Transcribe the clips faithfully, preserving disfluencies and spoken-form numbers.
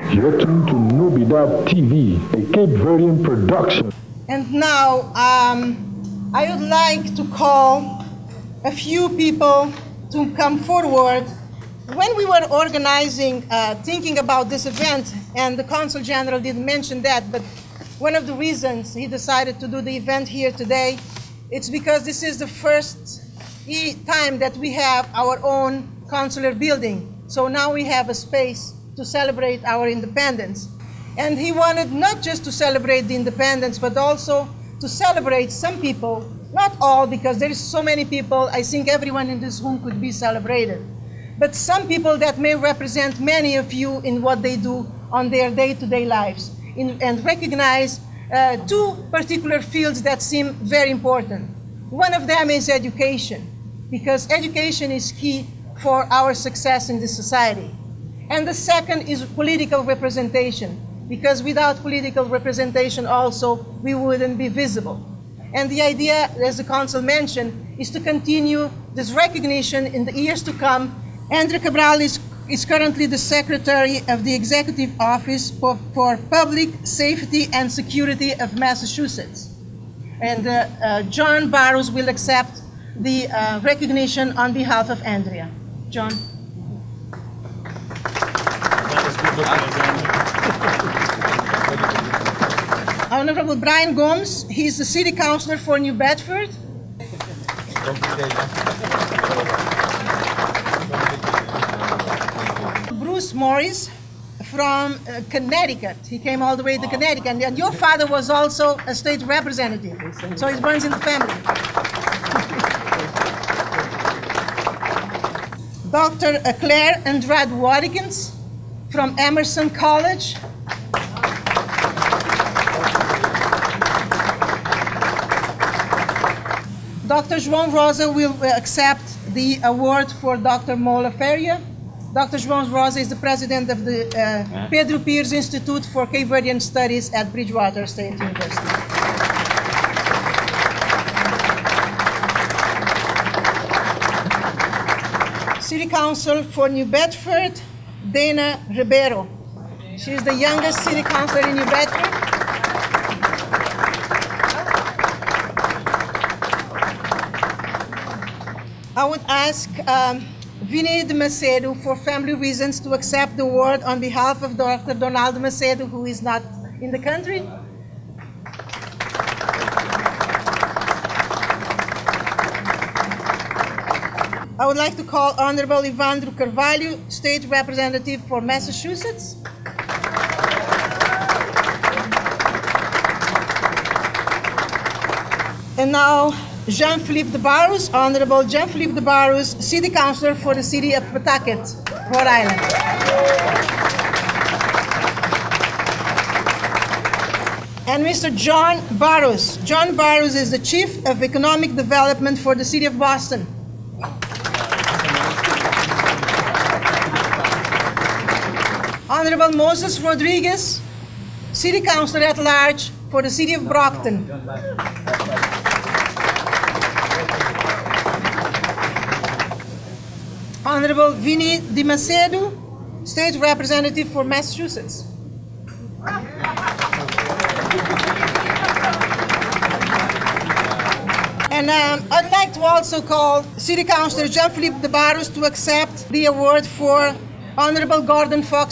You're tuned to Nubidab T V, a Cape Verdean production. And now, um, I would like to call a few people to come forward. When we were organizing, uh, thinking about this event, and the Consul General didn't mention that, but one of the reasons he decided to do the event here today, it's because this is the first time that we have our own consular building. So now we have a space to celebrate our independence. And he wanted not just to celebrate the independence, but also to celebrate some people, not all, because there is so many people, I think everyone in this room could be celebrated, but some people that may represent many of you in what they do on their day-to-day lives, in, and recognize uh, two particular fields that seem very important. One of them is education, because education is key for our success in this society. And the second is political representation, because without political representation also, we wouldn't be visible. And the idea, as the Consul mentioned, is to continue this recognition in the years to come. Andrew Cabral is, is currently the Secretary of the Executive Office for, for Public Safety and Security of Massachusetts. And uh, uh, John Barrows will accept the uh, recognition on behalf of Andrea. John. Honorable Brian Gomes, he's the City Councillor for New Bedford. Bruce Morris from uh, Connecticut. He came all the way to Connecticut. And your father was also a state representative, so it runs in the family. Doctor Claire Andrade Watkins from Emerson College. Doctor João Rosa will accept the award for Doctor Mola Feria. Doctor João Rosa is the president of the uh, Pedro Pires Institute for Cape Verdean Studies at Bridgewater State University. City Council for New Bedford, Dana Ribeiro. She is the youngest city councilor in New Bedford. I would ask um, Vinnie de Macedo, for family reasons, to accept the award on behalf of Doctor Donaldo Macedo, who is not in the country. I would like to call Honorable Evandro Carvalho, State Representative for Massachusetts. And now, Jean-Philippe de Barros, Honorable Jean-Philippe de Barros, City Councillor for the City of Pawtucket, Rhode Island. And Mister John Barros. John Barros is the Chief of Economic Development for the City of Boston. Honorable Moses Rodriguez, City Councillor at Large for the City of Brockton. Honorable Vinnie de Macedo, State Representative for Massachusetts. And um, I'd like to also call City Councillor Jean-Philippe de Barros to accept the award for Honorable Gordon Fox.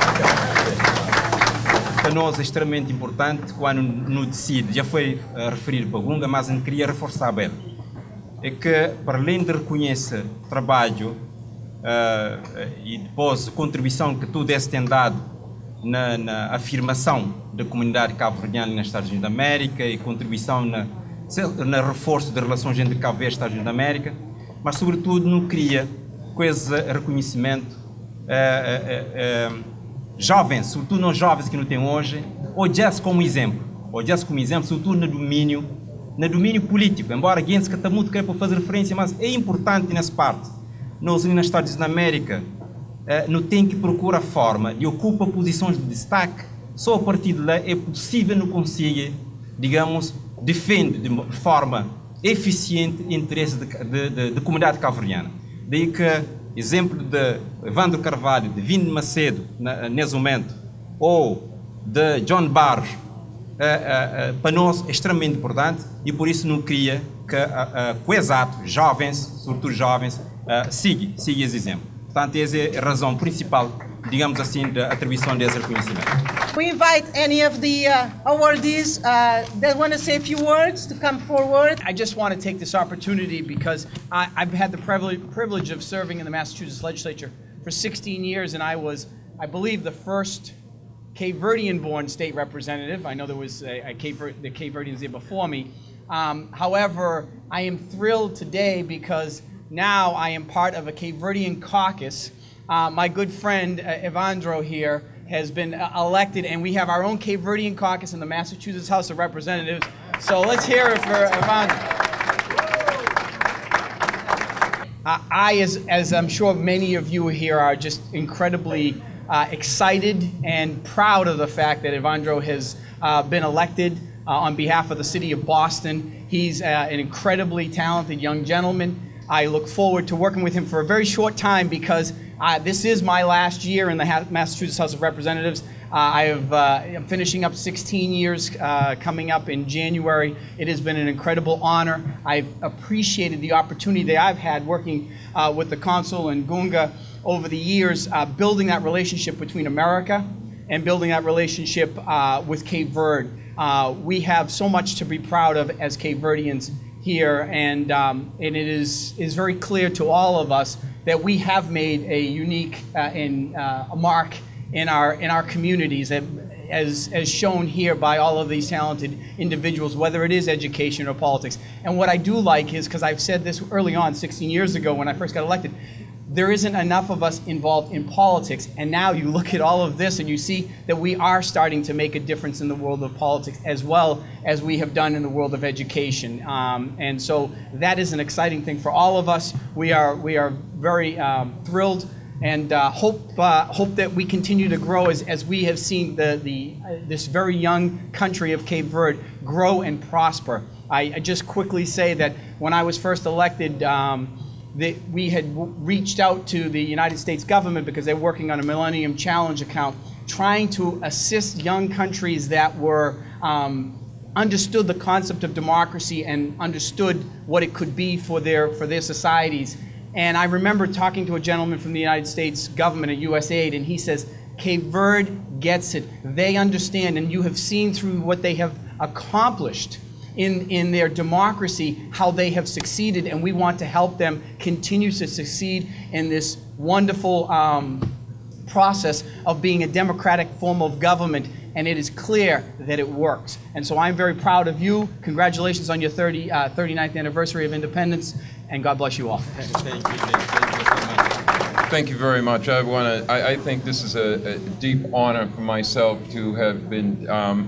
Para nós é extremamente importante quando no decide, já foi uh, referido para Gunga, mas eu queria reforçar bem, é que para além de reconhecer trabalho uh, e depois a contribuição que tu deste tem dado na, na afirmação da comunidade cabo-verdiana nos Estados Unidos da América e contribuição na, na reforço das relações entre Cabo Verde e Estados Unidos da América, mas sobretudo não queria coisa reconhecimento uh, uh, uh, jovens, sobretudo não jovens que não têm hoje, ou já como exemplo, ou já como exemplo, sobretudo no domínio, no domínio político, embora alguém se está muito quer para fazer referência, mas é importante nessa parte. Nós, nos Estados Unidos da América, eh, não tem que procurar forma de ocupar posições de destaque, só a partir de lá é possível não conseguir, digamos, defender de forma eficiente interesses da comunidade cabo-verdiana. Daí que exemplo de Evandro Carvalho, de Vinnie de Macedo, na, nesse momento, ou de John Barros, uh, uh, uh, para nós é extremamente importante e por isso não queria que uh, uh, o exato, jovens, sobretudo jovens, uh, sigam, sigam esse exemplo. Portanto, essa é a razão principal, digamos assim, da atribuição desse reconhecimento. We invite any of the uh, awardees uh, that want to say a few words to come forward. I just want to take this opportunity because I, I've had the privilege, privilege of serving in the Massachusetts legislature for sixteen years, and I was, I believe, the first Cape Verdean-born state representative. I know there was a, a Cape Ver the Cape Verdeans there before me. Um, however, I am thrilled today because now I am part of a Cape Verdean caucus. Uh, my good friend uh, Evandro here has been uh, elected, and we have our own Cape Verdean caucus in the Massachusetts House of Representatives. So let's hear it for Evandro. Uh, I, as, as I'm sure many of you here are, just incredibly uh, excited and proud of the fact that Evandro has uh, been elected uh, on behalf of the city of Boston. He's uh, an incredibly talented young gentleman. I look forward to working with him for a very short time because uh, this is my last year in the ha Massachusetts House of Representatives. Uh, I have, uh, I'm finishing up sixteen years uh, coming up in January. It has been an incredible honor. I've appreciated the opportunity that I've had working uh, with the Consul and Gunga over the years, uh, building that relationship between America and building that relationship uh, with Cape Verde. Uh, we have so much to be proud of as Cape Verdeans here, and, um, and it is, is very clear to all of us that we have made a unique uh, and uh, a mark in our, in our communities, as, as shown here by all of these talented individuals, whether it is education or politics. And what I do like is, because I've said this early on, sixteen years ago when I first got elected, there isn't enough of us involved in politics, and now you look at all of this and you see that we are starting to make a difference in the world of politics as well as we have done in the world of education. Um, and so that is an exciting thing for all of us. We are, we are very um, thrilled and uh, hope, uh, hope that we continue to grow as, as we have seen the, the, uh, this very young country of Cape Verde grow and prosper. I, I just quickly say that when I was first elected, um, that we had reached out to the United States government because they're working on a Millennium Challenge account, trying to assist young countries that were um, understood the concept of democracy and understood what it could be for their for their societies. And I remember talking to a gentleman from the United States government at U S A I D, and he says, Cape Verde gets it. They understand, and you have seen through what they have accomplished in, in their democracy, how they have succeeded, and we want to help them continue to succeed in this wonderful um, process of being a democratic form of government, and it is clear that it works. And so I'm very proud of you. Congratulations on your thirty, uh, thirty-ninth anniversary of independence, and God bless you all. Thank you, thank you so much. Thank you very much. I want to. I, I think this is a, a deep honor for myself to have been, um,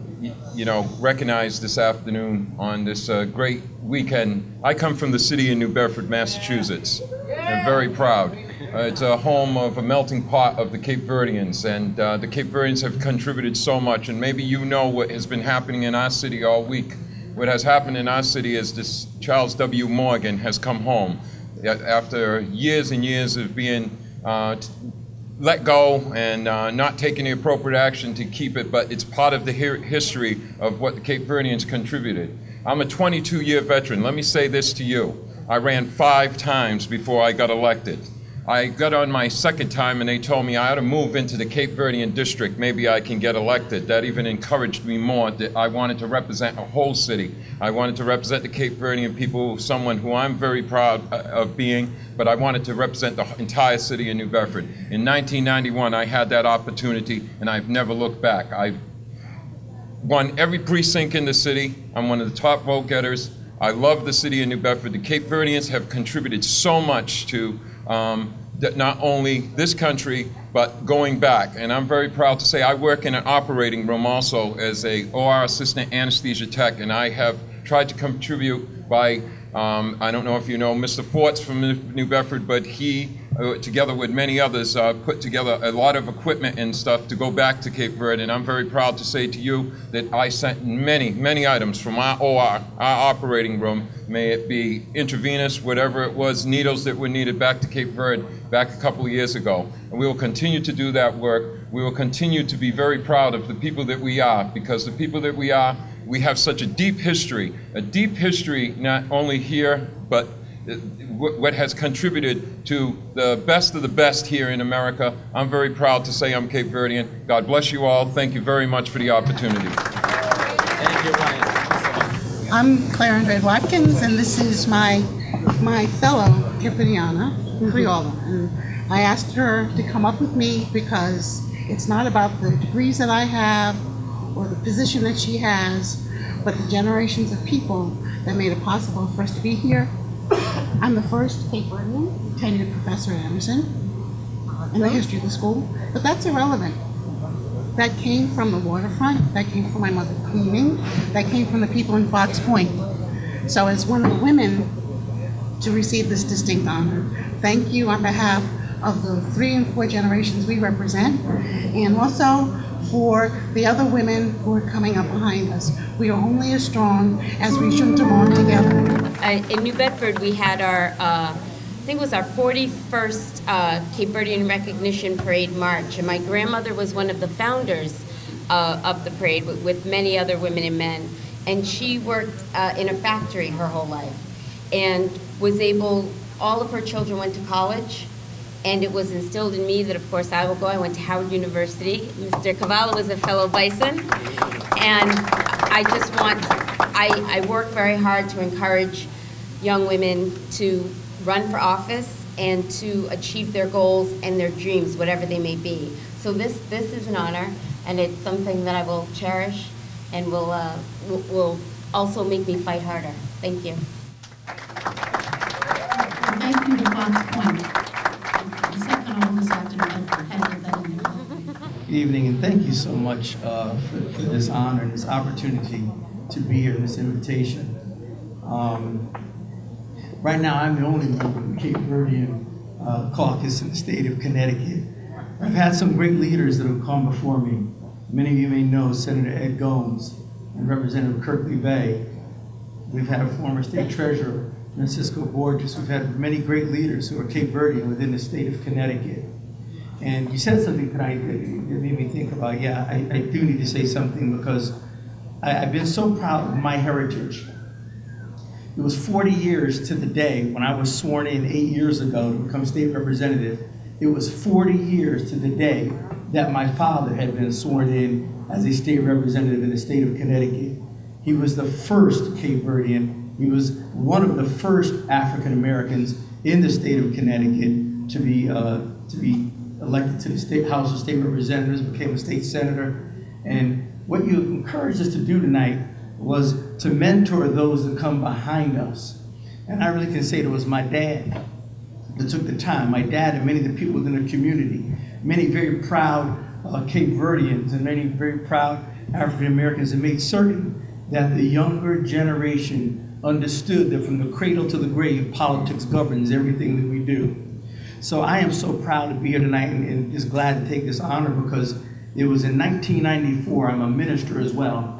you know, recognized this afternoon on this uh, great weekend. I come from the city of New Bedford, Massachusetts. I'm very proud. Uh, it's a home of a melting pot of the Cape Verdeans, and uh, the Cape Verdeans have contributed so much. And maybe you know what has been happening in our city all week. What has happened in our city is this Charles W. Morgan has come home after years and years of being uh, let go and uh, not taking the appropriate action to keep it, but it's part of the history of what the Cape Verdeans contributed. I'm a twenty-two year veteran. Let me say this to you. I ran five times before I got elected. I got on my second time and they told me I ought to move into the Cape Verdean district. Maybe I can get elected. That even encouraged me more. That I wanted to represent a whole city. I wanted to represent the Cape Verdean people, someone who I'm very proud of being, but I wanted to represent the entire city of New Bedford. In nineteen ninety-one, I had that opportunity and I've never looked back. I've won every precinct in the city. I'm one of the top vote getters. I love the city of New Bedford. The Cape Verdeans have contributed so much to um, that not only this country, but going back. And I'm very proud to say I work in an operating room also as a O R assistant anesthesia tech, and I have tried to contribute by, um, I don't know if you know Mister Forts from New Bedford, but he, uh, together with many others, uh, put together a lot of equipment and stuff to go back to Cape Verde. And I'm very proud to say to you that I sent many, many items from our O R, our operating room, may it be intravenous, whatever it was, needles that were needed back to Cape Verde back a couple of years ago. And we will continue to do that work. we will continue to be very proud of the people that we are, because the people that we are, we have such a deep history, a deep history not only here, but what has contributed to the best of the best here in America. I'm very proud to say I'm Cape Verdean. God bless you all. Thank you very much for the opportunity. Thank you, Ryan. I'm Claire Andrade Watkins, and this is my my fellow Cape Verdeana, Criolla. And I asked her to come up with me because it's not about the degrees that I have or the position that she has, but the generations of people that made it possible for us to be here. I'm the first Cape Verdean tenured professor at Emerson in the history of the school, but that's irrelevant. That came from the waterfront, that came from my mother cleaning, that came from the people in Fox Point. So as one of the women to receive this distinct honor, thank you on behalf of the three and four generations we represent, and also for the other women who are coming up behind us. We are only as strong as we should belong together. Uh, in New Bedford, we had our, uh, I think it was our forty-first uh, Cape Verdean Recognition Parade March, and my grandmother was one of the founders uh, of the parade with, with many other women and men, and she worked uh, in a factory her whole life, and was able, all of her children went to college, and it was instilled in me that, of course, I will go. I went to Howard University. Mister Cavallo was a fellow Bison. And I just want, I, I work very hard to encourage young women to run for office and to achieve their goals and their dreams, whatever they may be. So this, this is an honor, and it's something that I will cherish and will, uh, will, will also make me fight harder. Thank you. Thank you to Fox Point. Good evening, and thank you so much uh, for, for this honor and this opportunity to be here in this invitation. Um, right now, I'm the only member of the Cape Verdean uh, caucus in the state of Connecticut. I've had some great leaders that have come before me. Many of you may know Senator Ed Gomes and Representative Kirkley Bay. We've had a former state treasurer, Francisco Borges. We've had many great leaders who are Cape Verdean within the state of Connecticut. And you said something tonight that made me think about, yeah, I, I do need to say something, because I, I've been so proud of my heritage. It was forty years to the day when I was sworn in eight years ago to become state representative. It was forty years to the day that my father had been sworn in as a state representative in the state of Connecticut. He was the first Cape Verdean. He was one of the first African Americans in the state of Connecticut to be, uh, to be elected to the State House of State Representatives, became a state senator. And what you encouraged us to do tonight was to mentor those that come behind us. And I really can say it was my dad that took the time, my dad and many of the people within the community, many very proud uh, Cape Verdeans and many very proud African Americans, that made certain that the younger generation understood that from the cradle to the grave, politics governs everything that we do. So I am so proud to be here tonight, and, and just glad to take this honor, because it was in nineteen ninety-four, I'm a minister as well,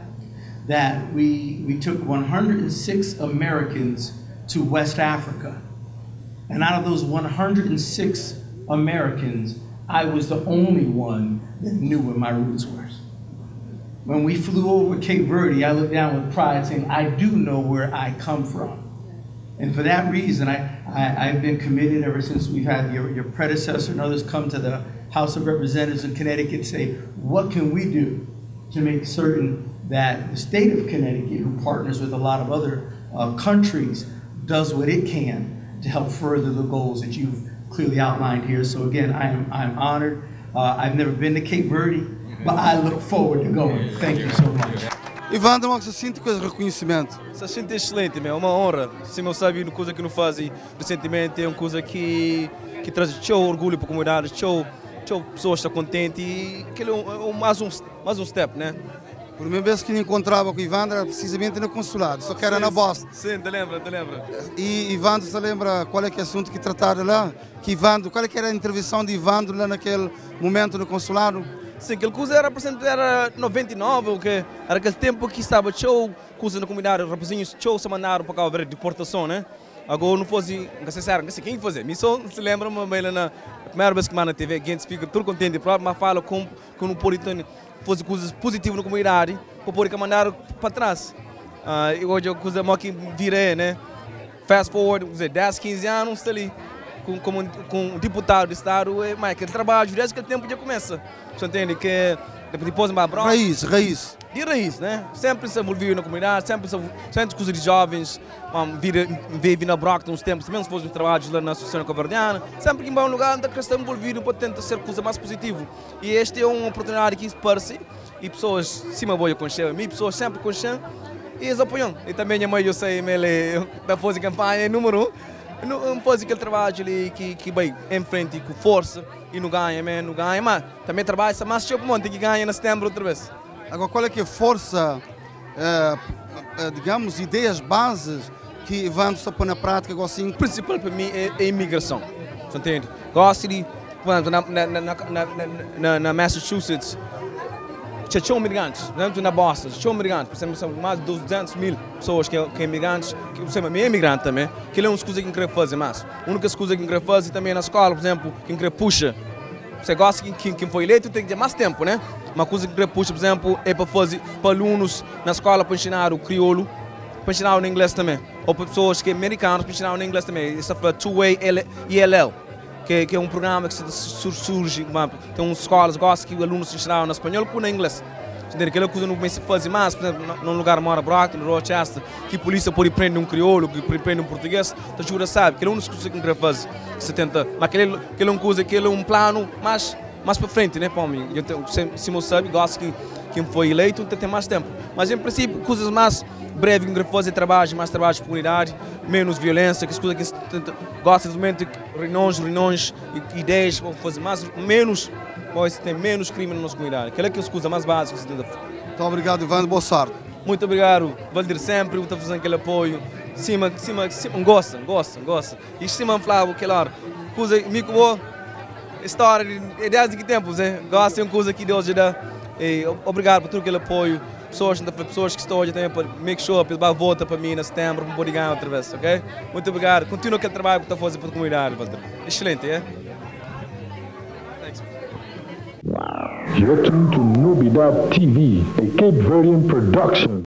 that we, we took one hundred six Americans to West Africa. And out of those one hundred six Americans, I was the only one that knew where my roots were. When we flew over Cape Verde, I looked down with pride saying, I do know where I come from. And for that reason, I, I, I've been committed ever since we've had your, your predecessor and others come to the House of Representatives in Connecticut and say, what can we do to make certain that the state of Connecticut, who partners with a lot of other uh, countries, does what it can to help further the goals that you've clearly outlined here. So again, I am I'm honored. Uh, I've never been to Cape Verde, but I look forward to going. Thank you so much. Evandro, como você se sente com esse reconhecimento? Se sente excelente, é uma honra. Sim, eu sabia uma coisa que não fazem recentemente, é uma coisa que que traz show orgulho para a comunidade, show, show pessoas estão contentes e aquele é um, um, mais um mais um step, né? Por uma vez que me encontrava com o Evandro era precisamente no consulado, só que era sim, na Boston. Sim, te lembra, te lembra. E Evandro, você lembra qual é que é o assunto que trataram lá? Que Evandro, qual é que era a intervenção de Evandro lá naquele momento no consulado? Sim, aquela coisa era, era noventa e nove, o que era aquele tempo que estava show, coisa na comunidade, rapazinhos show se mandaram para cá ver deportação, né? Agora não fosse, não sei se não sei quem fazer. Me só se lembra, mas na primeira vez que eu na T V, gente fica tudo contente, mas fala com com um político fazer coisas positivas na comunidade, para poder mandar para trás. Uh, e hoje a coisa mais que virei, né? Fast forward, dez, quinze anos, está ali com, com, com um deputado de Estado, mas aquele trabalho, desde aquele tempo já começa. Você entende que depois vai para Raiz, raiz. De raiz, né? Sempre se envolvido na comunidade, sempre sempre coisas de jovens, um, vive na Brockton uns tempos, também se fosse um trabalho lá na Associação Caverdiana, sempre que em bom lugar, ainda está envolvido para tentar ser coisa mais positiva. E esta é uma oportunidade que se parece, e pessoas, cima boa conhecem, e pessoas sempre conhecem, e eles apoiam. E também a mãe, eu sei, ele da fazer campanha número um, não faz aquele trabalho ali que, que vai em frente com força e não ganha, man, não ganha, mas também trabalha, mas chega um monte que ganha em setembro outra vez. Agora, qual é que é a força, eh, eh, digamos, ideias, bases que vão só pôr na prática, agora sim? O principal para mim é a imigração, você entende? Gosto de, na, na, na, na, na Massachusetts, tinha imigrantes, na Boston, tinha imigrantes, por exemplo, são mais de duzentos mil pessoas que são imigrantes, que você é imigrante também, que é uma coisa que eu quero fazer mais. A única coisa que eu quero fazer também na escola, por exemplo, que eu quero puxar. Você gosta que quem, quem foi eleito tem que ter mais tempo, né? Uma coisa que eu quero puxar, por exemplo, é para fazer para alunos na escola para ensinar o crioulo, para ensinar o inglês também. Ou para pessoas que são americanas para ensinar o inglês também. Isso é two-way E L L. Que, que é um programa que surge, tem umas escolas que gostam que os alunos ensinam no espanhol com o inglês. Aquela coisa não começa a fazer mais, por exemplo, num lugar mora Brockton, Rochester, que a polícia pode prender um crioulo, que prende um português, tu jura sabe, que é uma das coisas que não fazer, que se tenta, mas aquele, aquele é uma coisa, aquele é um plano mais, mais para frente, né, para mim. Eu tenho, se você sabe, gosto que quem foi eleito tem mais tempo, mas em princípio, coisas mais breves que fazer trabalho, mais trabalho de comunidade, menos violência, que as coisas que tenta, gosta de reuniões, reuniões, ideias, para fazer mais, menos, pois tem menos crime na nossa comunidade. Aquela que é as coisas mais básicas. Muito obrigado, Ivan, boa sorte. Muito obrigado, Valdir sempre, está fazendo aquele apoio. Cima, cima, cima, gosta, gosta, gosta. E cima, Flávio, aquela hora, coisa, me boa, história, de desde que tempo, né? Gosta de uma coisa que Deus dá. E obrigado por todo aquele apoio. Pessoas, pessoas que estão hoje também para make sure, para volta para mim em setembro, para poder ganhar outra vez, ok? Muito obrigado. Continua aquele trabalho que está fazendo para a comunidade, Valdir. Excelente, é? Thanks. You're tuned to Nubidab T V, a Cape Verdean production.